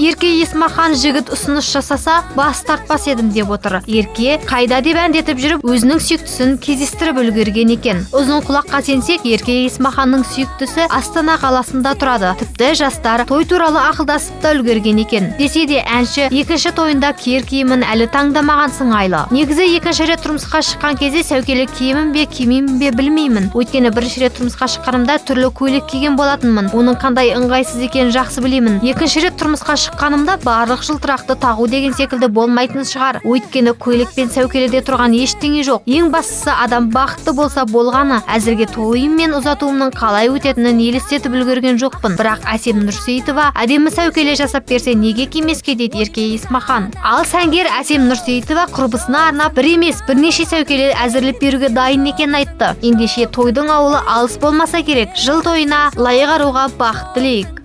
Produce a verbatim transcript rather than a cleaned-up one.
Ерке Есмахан жігіт ұсыныс жасаса, бас тартпас едім деп отыр. Ерке қайда деп әндетіп жүріп, өзінің сүйіктісін кездестіріп үлгерген екен. Ұзын құлаққа сенсек, Ерке Есмаханның сүйіктісі Астана қаласында тұрады. Тіпті жастар той туралы ақылдасып та үлгерген екен. Десе де әнші екінші тойында киер киімін әлі таңдамаған сыңайлы. Негізі екінші рет тұрмысқа шыққан кезде сәукеле киемін бе, кимеймін бе білмеймін. Өйткені бірінші рет тұрмысқа шыққанымда түрлі көйлек киген болатынмын. Оның қандай ыңғайсыз екенін жақсы білемін. Екінші рет тұрмысқа шыққанымда барлық жылтырақты тағу деген секілді болмайтын шығар. Өйткені көйлек пен сәукеледе тұрған ештеңе жоқ. Ең бастысы адам бақытты болса болғаны. Әзірге тойым мен ұзатуымның қалай өтетінін елестетіп үлгерген жоқпын. Бірақ Әсем Нұрсейітова әдемі сәукеле жасап берсе неге кимеске дейді Ерке Есмахан. Ал сәнгер Әсем Нұрсейітова құрбысына арнап бір емес бірнеше сәукеле әзірлеп беруге дайын екенін айтты. Ендеше тойдың ауылы алыс болмаса керек. Жыл тойына лайық аруға бақыт тілейік.